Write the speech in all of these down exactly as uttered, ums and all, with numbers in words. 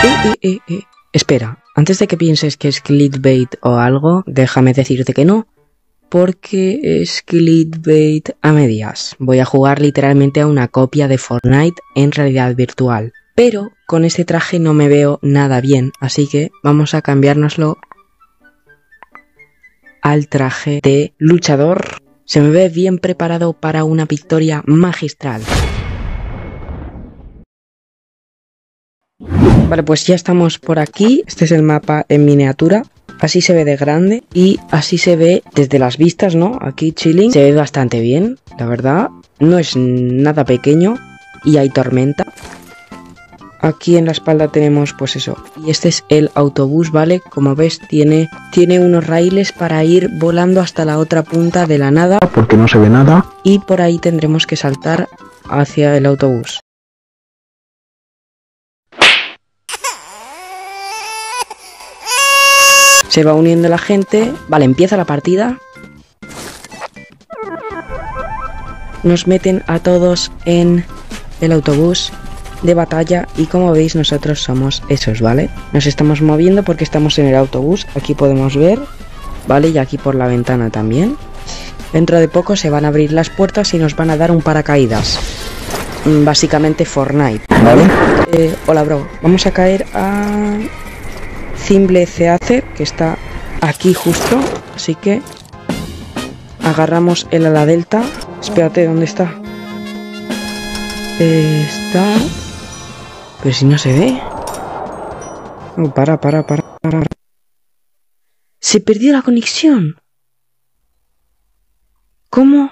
Eh, eh, eh, eh. Espera, antes de que pienses que es clickbait o algo, déjame decirte que no. Porque es clickbait a medias. Voy a jugar literalmente a una copia de Fortnite en realidad virtual. Pero con este traje no me veo nada bien, así que vamos a cambiárnoslo al traje de luchador. Se me ve bien preparado para una victoria magistral. Vale, pues ya estamos por aquí. Este es el mapa en miniatura. Así se ve de grande y así se ve desde las vistas, ¿no? Aquí chilling. Se ve bastante bien, la verdad. No es nada pequeño y hay tormenta. Aquí en la espalda tenemos pues eso. Y este es el autobús, ¿vale? Como ves tiene, tiene unos raíles para ir volando hasta la otra punta de la nada. Porque no se ve nada. Y por ahí tendremos que saltar hacia el autobús. Se va uniendo la gente. Vale, empieza la partida. Nos meten a todos en el autobús de batalla. Y como veis nosotros somos esos, ¿vale? Nos estamos moviendo porque estamos en el autobús. Aquí podemos ver, ¿vale? Y aquí por la ventana también. Dentro de poco se van a abrir las puertas y nos van a dar un paracaídas. Básicamente Fortnite, ¿vale? Eh, hola, bro. Vamos a caer a... Cimble Ceace, que está aquí justo, así que agarramos el ala delta. Espérate, ¿dónde está? Eh, está... Pero si no se ve. No, para, para, para, para. Se perdió la conexión. ¿Cómo?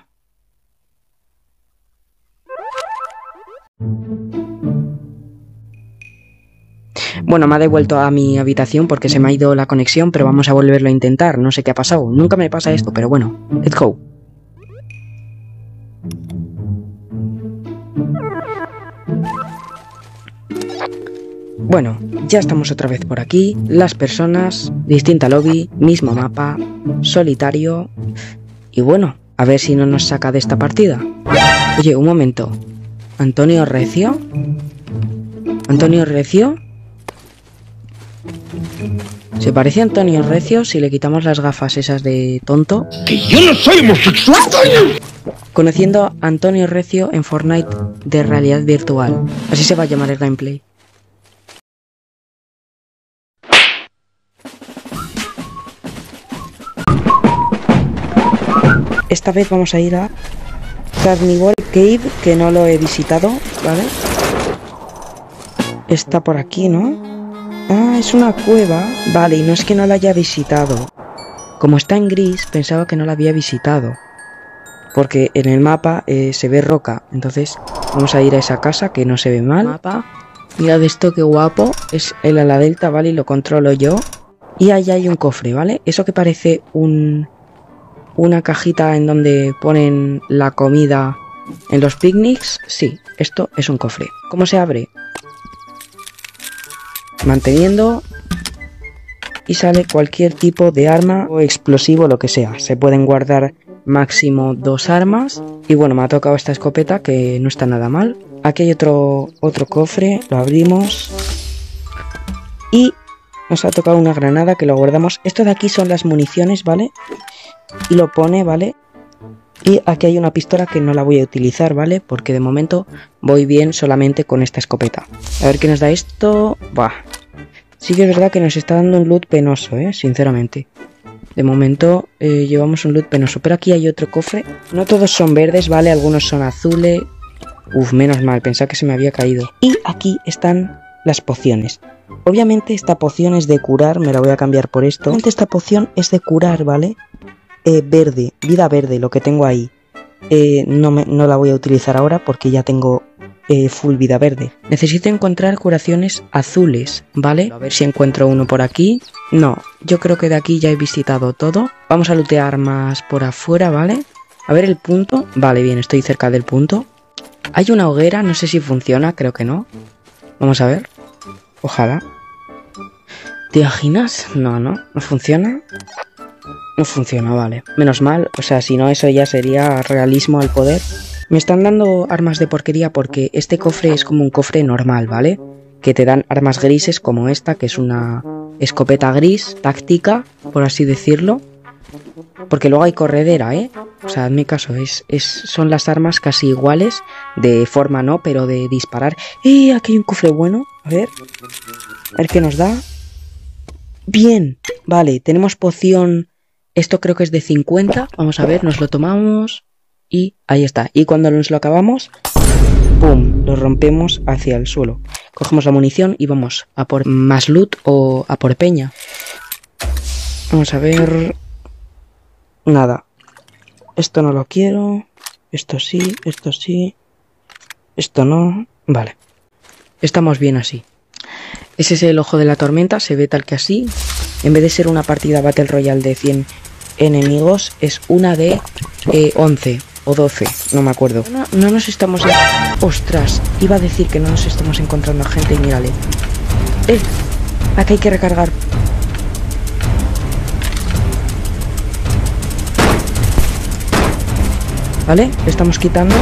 Bueno, me ha devuelto a mi habitación porque se me ha ido la conexión, pero vamos a volverlo a intentar. No sé qué ha pasado. Nunca me pasa esto, pero bueno. Let's go. Bueno, ya estamos otra vez por aquí. Las personas, distinta lobby, mismo mapa, solitario. Y bueno, a ver si no nos saca de esta partida. Oye, un momento. ¿Antonio Recio? ¿Antonio Recio? Se parece a Antonio Recio si le quitamos las gafas esas de tonto. ¡Que yo no soy homosexual! Conociendo a Antonio Recio en Fortnite de realidad virtual. Así se va a llamar el gameplay. Esta vez vamos a ir a Carnival Cave, que no lo he visitado, ¿vale? Está por aquí, ¿no? Ah, es una cueva. Vale, y no es que no la haya visitado. Como está en gris, pensaba que no la había visitado. Porque en el mapa eh, se ve roca. Entonces vamos a ir a esa casa que no se ve mal. Mapa. Mirad esto, qué guapo. Es el ala delta, ¿vale? Y lo controlo yo. Y ahí hay un cofre, ¿vale? Eso que parece un... una cajita en donde ponen la comida en los picnics. Sí, esto es un cofre. ¿Cómo se abre? Manteniendo y sale cualquier tipo de arma o explosivo, lo que sea. Se pueden guardar máximo dos armas y bueno, me ha tocado esta escopeta que no está nada mal. Aquí hay otro otro cofre, lo abrimos y nos ha tocado una granada que lo guardamos. Esto de aquí son las municiones, ¿vale? Y lo pone, ¿vale? Y aquí hay una pistola que no la voy a utilizar, ¿vale? Porque de momento voy bien solamente con esta escopeta. A ver qué nos da esto. Buah. Sí que es verdad que nos está dando un loot penoso, ¿eh? Sinceramente. De momento eh, llevamos un loot penoso. Pero aquí hay otro cofre. No todos son verdes, ¿vale? Algunos son azules. Uf, menos mal. Pensaba que se me había caído. Y aquí están las pociones. Obviamente esta poción es de curar. Me la voy a cambiar por esto. Obviamente esta poción es de curar, ¿vale? Eh, verde, vida verde, lo que tengo ahí. Eh, no, me, no la voy a utilizar ahora porque ya tengo eh, full vida verde. Necesito encontrar curaciones azules, ¿vale? A ver si encuentro uno por aquí. No, yo creo que de aquí ya he visitado todo. Vamos a lootear más por afuera, ¿vale? A ver el punto. Vale, bien, estoy cerca del punto. Hay una hoguera, no sé si funciona, creo que no. Vamos a ver. Ojalá. ¿Te imaginas? No, no, no funciona. No funciona, vale. Menos mal, o sea, si no eso ya sería realismo al poder. Me están dando armas de porquería porque este cofre es como un cofre normal, ¿vale? que te dan armas grises como esta, que es una escopeta gris, táctica, por así decirlo. Porque luego hay corredera, ¿eh? O sea, en mi caso, es, es, son las armas casi iguales, de forma no, pero de disparar. ¡Eh! Aquí hay un cofre bueno, a ver. A ver qué nos da. Bien, vale, tenemos poción, esto creo que es de cincuenta, vamos a ver, nos lo tomamos y ahí está. Y cuando nos lo acabamos, ¡pum!, lo rompemos hacia el suelo. Cogemos la munición y vamos a por más loot o a por peña. Vamos a ver... Nada. Esto no lo quiero. Esto sí, esto sí. Esto no. Vale. Estamos bien así. Ese es el ojo de la tormenta, se ve tal que así. En vez de ser una partida Battle Royale de cien enemigos, es una de eh, once o doce, no me acuerdo. No, no nos estamos... ¡Ostras! Iba a decir que no nos estamos encontrando a gente y mírale. ¡Eh! Aquí hay que recargar. Vale, le estamos quitando.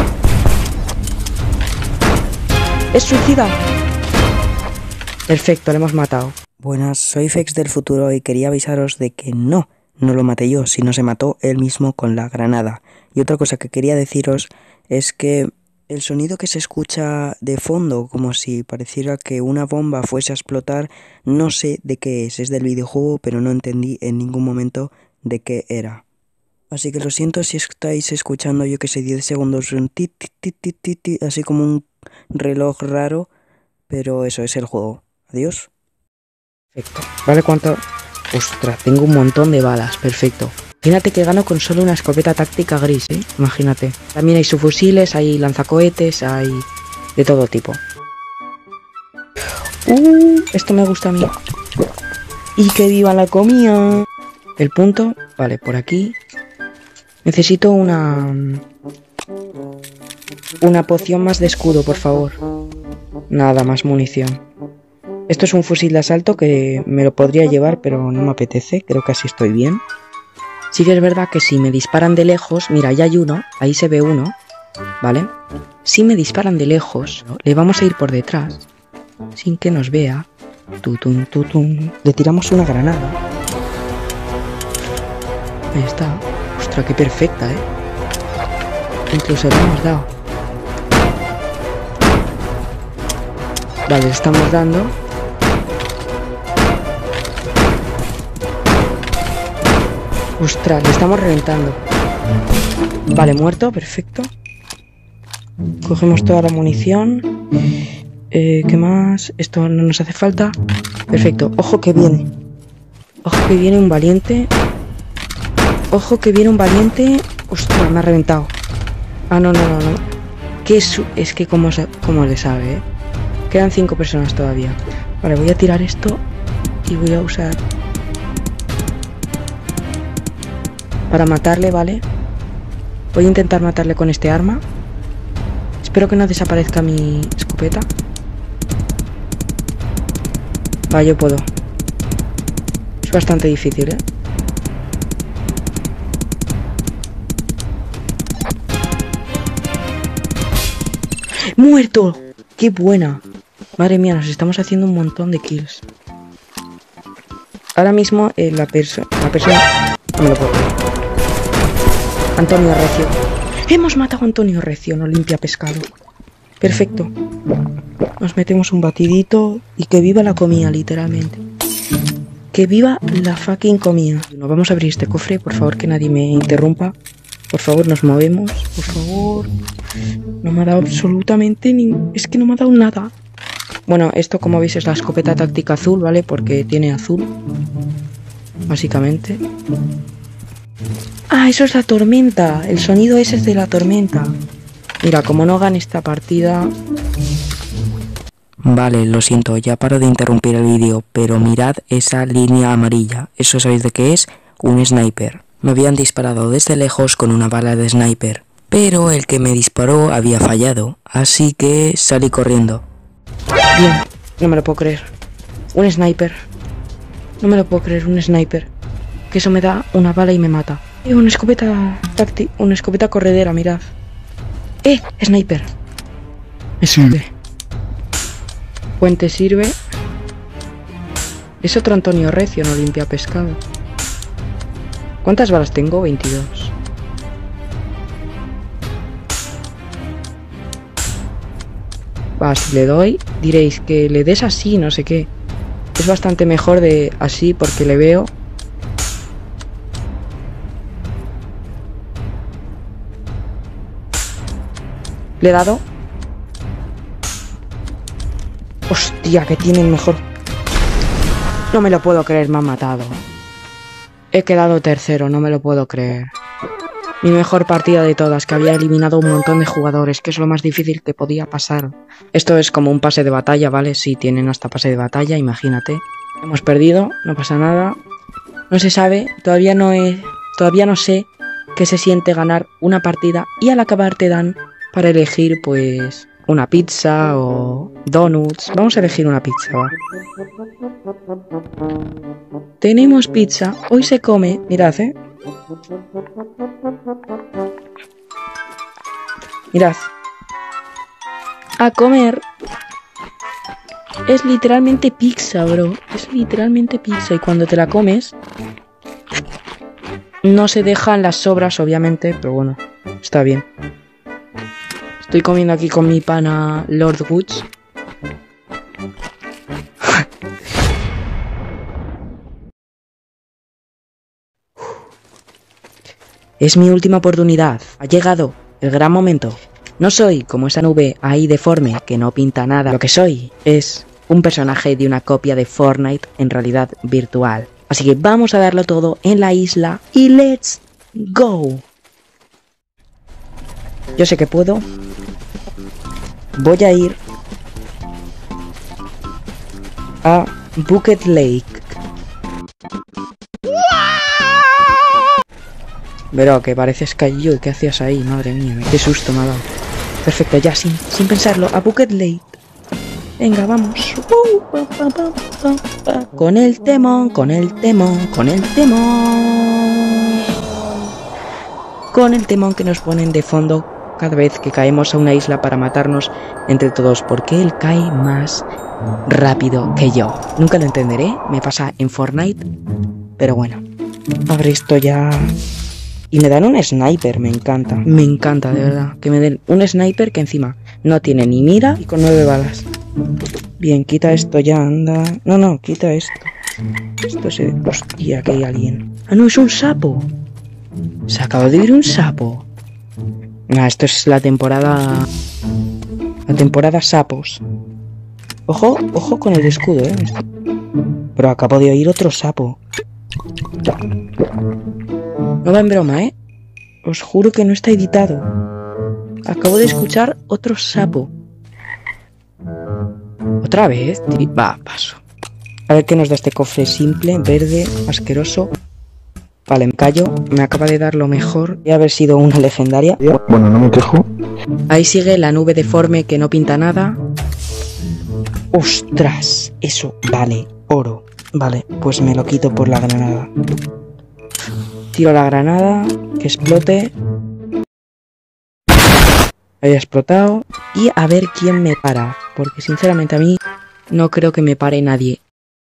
¡Es suicida! Perfecto, le hemos matado. Buenas, soy Fex del futuro y quería avisaros de que no, no lo maté yo, sino se mató él mismo con la granada. Y otra cosa que quería deciros es que el sonido que se escucha de fondo, como si pareciera que una bomba fuese a explotar, no sé de qué es, es del videojuego, pero no entendí en ningún momento de qué era. Así que lo siento si estáis escuchando, yo que sé, diez segundos, un tit, tit, tit, tit, tit, tit, así como un reloj raro, pero eso es el juego. Adiós. Perfecto. Vale, ¿cuánto? Ostras, tengo un montón de balas. Perfecto. Imagínate que gano con solo una escopeta táctica gris, ¿eh? Imagínate. También hay subfusiles, hay lanzacohetes, hay de todo tipo. Uh, esto me gusta a mí. Y que viva la comida. El punto, vale, por aquí. Necesito una... Una poción más de escudo, por favor. Nada, más munición. Esto es un fusil de asalto que me lo podría llevar, pero no me apetece. Creo que así estoy bien. Sí que es verdad que si me disparan de lejos... Mira, ya hay uno. Ahí se ve uno. ¿Vale? Si me disparan de lejos, le vamos a ir por detrás. Sin que nos vea. Tutum, tutum. Le tiramos una granada. Ahí está. Ostras, qué perfecta, ¿eh? Incluso le hemos dado. Vale, le estamos dando. Ostras, le estamos reventando. Vale, muerto, perfecto. Cogemos toda la munición. Eh, ¿Qué más? Esto no nos hace falta. Perfecto, ojo que viene. Ojo que viene un valiente. Ojo que viene un valiente. Ostras, me ha reventado. Ah, no, no, no, no. ¿Qué es? Es que como, como le sabe, ¿eh? Quedan cinco personas todavía. Vale, voy a tirar esto y voy a usar para matarle, ¿vale? Voy a intentar matarle con este arma. Espero que no desaparezca mi escopeta. Va, yo puedo. Es bastante difícil, ¿eh? ¡Muerto! ¡Qué buena! Madre mía, nos estamos haciendo un montón de kills. Ahora mismo eh, la, perso la persona... No me lo puedo creer. Antonio Recio. Hemos matado a Antonio Recio, no limpia pescado. Perfecto. Nos metemos un batidito y que viva la comida, literalmente. Que viva la fucking comida. Nos vamos a abrir este cofre, por favor, que nadie me interrumpa. Por favor, nos movemos, por favor. No me ha dado absolutamente ni... Es que no me ha dado nada. Bueno, esto como veis es la escopeta táctica azul, ¿vale? Porque tiene azul. Básicamente. Ah, eso es la tormenta. El sonido ese es de la tormenta. Mira, como no gane esta partida... Vale, lo siento, ya paro de interrumpir el vídeo, pero mirad esa línea amarilla. ¿Eso sabéis de qué es? Un sniper. Me habían disparado desde lejos con una bala de sniper, pero el que me disparó había fallado, así que salí corriendo. Bien, no me lo puedo creer. Un sniper. No me lo puedo creer, un sniper. Que eso me da una bala y me mata. Eh, una escopeta táctica, una escopeta corredera, mirad. Eh, sniper. Sí. Puente sirve. Es otro Antonio Recio, no limpia pescado. ¿Cuántas balas tengo? veintidós. Va, si le doy, diréis que le des así, no sé qué. Es bastante mejor de así porque le veo. Le he dado. Hostia, que tienen mejor. No me lo puedo creer, me han matado. He quedado tercero, no me lo puedo creer. Mi mejor partida de todas, que había eliminado un montón de jugadores, que es lo más difícil que podía pasar. Esto es como un pase de batalla, ¿vale? Sí, tienen hasta pase de batalla, imagínate. Hemos perdido, no pasa nada. No se sabe, todavía no he, todavía no sé qué se siente ganar una partida y al acabar te dan para elegir, pues, una pizza o donuts. Vamos a elegir una pizza, va. Tenemos pizza, hoy se come, mirad, eh. Mirad. A comer. Es literalmente pizza, bro. Es literalmente pizza. Y cuando te la comes, no se dejan las sobras, obviamente. Pero bueno, está bien. Estoy comiendo aquí con mi pana Lord Woods. Es mi última oportunidad. Ha llegado el gran momento. No soy como esa nube ahí deforme que no pinta nada. Lo que soy es un personaje de una copia de Fortnite en realidad virtual. Así que vamos a darlo todo en la isla y let's go. Yo sé que puedo. Voy a ir a Bucket Lake. Pero que pareces cayó y ¿qué hacías ahí? Madre mía, qué susto me ha dado. Perfecto, ya sin, sin pensarlo, a Bucket Lake. Venga, vamos. Con el temón, con el temón, con el temón. Con el temón que nos ponen de fondo cada vez que caemos a una isla para matarnos entre todos, porque él cae más rápido que yo. Nunca lo entenderé, me pasa en Fortnite, pero bueno. Abre esto ya. Y me dan un sniper, me encanta. Me encanta, de verdad. Que me den un sniper que encima no tiene ni mira y con nueve balas. Bien, quita esto ya, anda. No, no, quita esto. Esto se... Hostia, que hay alguien. Ah, no, es un sapo. Se acaba de ir un sapo. Nah, esto es la temporada... La temporada sapos. Ojo, ojo con el escudo, eh. Pero acabo de oír otro sapo. No va en broma, ¿eh? Os juro que no está editado. Acabo de escuchar otro sapo. ¿Otra vez? Va, paso. A ver qué nos da este cofre simple, verde, asqueroso. Vale, me callo. Me acaba de dar lo mejor de haber sido una legendaria. Bueno, no me quejo. Ahí sigue la nube deforme que no pinta nada. ¡Ostras! Eso vale oro. Vale, pues me lo quito por la granada. Tiro la granada, que explote. Haya explotado. Y a ver quién me para. Porque sinceramente a mí no creo que me pare nadie.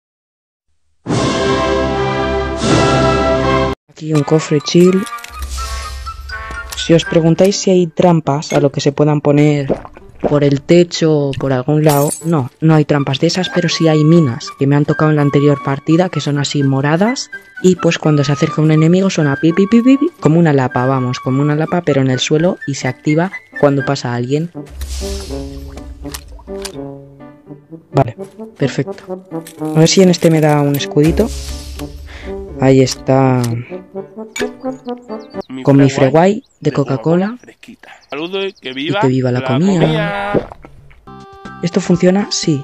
Aquí un cofre chill. Si os preguntáis si hay trampas a lo que se puedan poner por el techo o por algún lado, no, no hay trampas de esas, pero sí hay minas que me han tocado en la anterior partida, que son así moradas, y pues cuando se acerca un enemigo suena pi pi pi pi, pi como una lapa, vamos, como una lapa pero en el suelo y se activa cuando pasa alguien. Vale, perfecto. A ver si en este me da un escudito. Ahí está. Mi con mi freguay de Coca-Cola. Saludos, que viva, y que viva la, la comida. comida. ¿Esto funciona? Sí.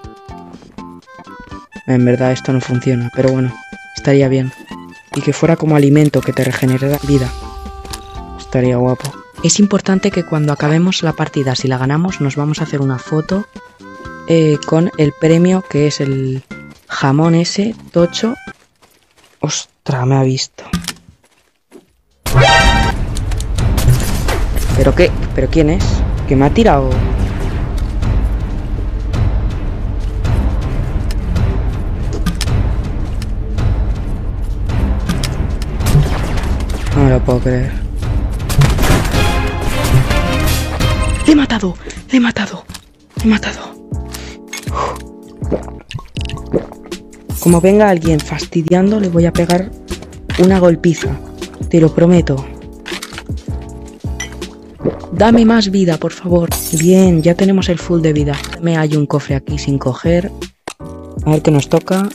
En verdad esto no funciona, pero bueno, estaría bien. Y que fuera como alimento que te regenerara vida. Estaría guapo. Es importante que cuando acabemos la partida, si la ganamos, nos vamos a hacer una foto eh, con el premio que es el jamón ese, tocho. Ostras, me ha visto. ¿Pero qué? ¿Pero quién es? ¿Que me ha tirado? lo puedo creer. ¡Le he matado! ¡Le he matado! ¡Le he matado! Como venga alguien fastidiando, le voy a pegar una golpiza. Te lo prometo. Dame más vida, por favor. Bien, ya tenemos el full de vida. Me hay un cofre aquí sin coger. A ver qué nos toca.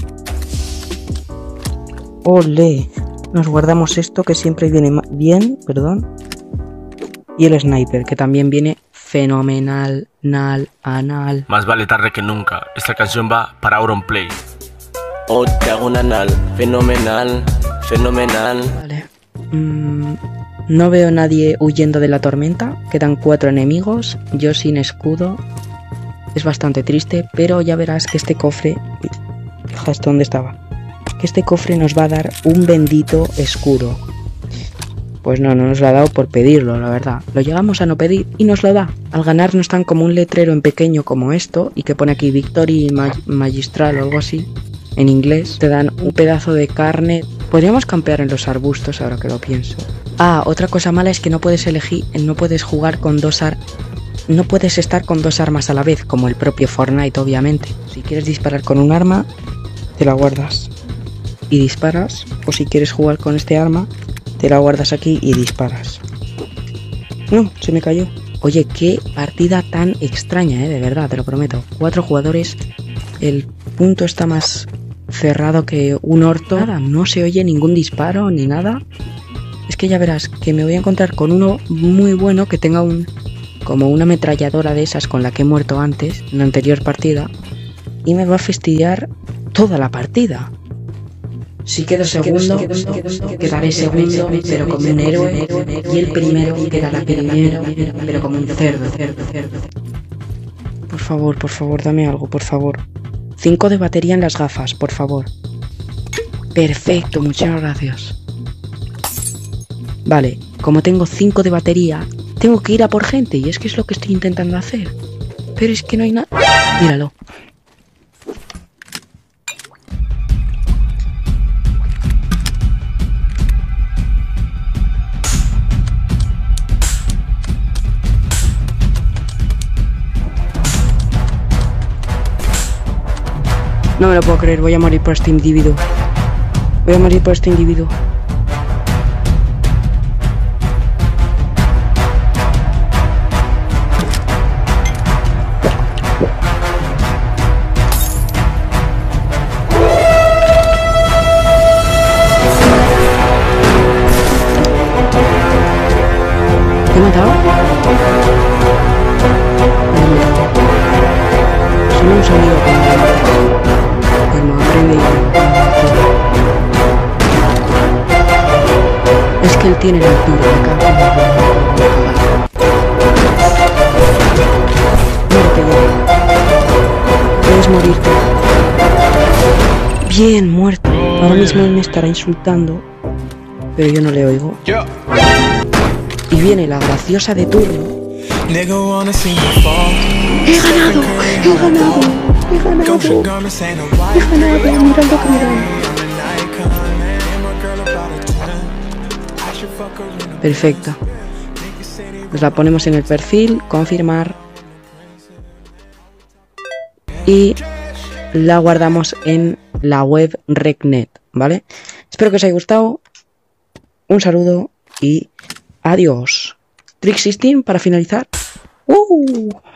¡Ole! Nos guardamos esto que siempre viene bien, perdón. Y el sniper, que también viene fenomenal, nal, anal. Más vale tarde que nunca. Esta canción va para Auronplay. Oh, te hago un anal, fenomenal, fenomenal. Vale. Mm, no veo a nadie huyendo de la tormenta. Quedan cuatro enemigos. Yo sin escudo. Es bastante triste, pero ya verás que este cofre... Fija esto dónde estaba. Que este cofre nos va a dar un bendito escudo. Pues no, no nos lo ha dado por pedirlo, la verdad. Lo llegamos a no pedir y nos lo da. Al ganar nos dan como un letrero en pequeño como esto y que pone aquí Victory Mag Magistral o algo así. En inglés. Te dan un pedazo de carne. Podríamos campear en los arbustos ahora que lo pienso. Ah, otra cosa mala es que no puedes elegir, no puedes jugar con dos ar... No puedes estar con dos armas a la vez, como el propio Fortnite, obviamente. Si quieres disparar con un arma, te la guardas y disparas. O si quieres jugar con este arma, te la guardas aquí y disparas. No, se me cayó. Oye, qué partida tan extraña, eh, de verdad, te lo prometo. Cuatro jugadores, el punto está más cerrado que un orto. Nada, no se oye ningún disparo ni nada. Es que ya verás que me voy a encontrar con uno muy bueno que tenga un... como una ametralladora de esas con la que he muerto antes, en la anterior partida, y me va a fastidiar toda la partida. Si quedo segundo, quedaré segundo, pero como un héroe, y el primero quedará primero, pero como un cerdo, cerdo, cerdo. Por favor, por favor, dame algo, por favor. Cinco de batería en las gafas, por favor. Perfecto, muchas gracias. Vale, como tengo cinco de batería, tengo que ir a por gente, y es que es lo que estoy intentando hacer. Pero es que no hay nada... Míralo. No me lo puedo creer, voy a morir por este individuo. Voy a morir por este individuo. ¿Te he matado? Solo un sonido como aprende y... Es que él tiene la altura de acá. Muerte ya. Puedes morirte. Bien, muerto. Ahora mismo él me estará insultando, pero yo no le oigo. Y viene la graciosa de turno. ¡He ganado! ¡He ganado! ¡He ganado! ¡He ganado! ¡Mirad lo que me dan! Perfecta. Nos la ponemos en el perfil, confirmar. Y la guardamos en la web RecNet, ¿vale? Espero que os haya gustado. Un saludo y... adiós. Trick dieciséis para finalizar. ¡Uh!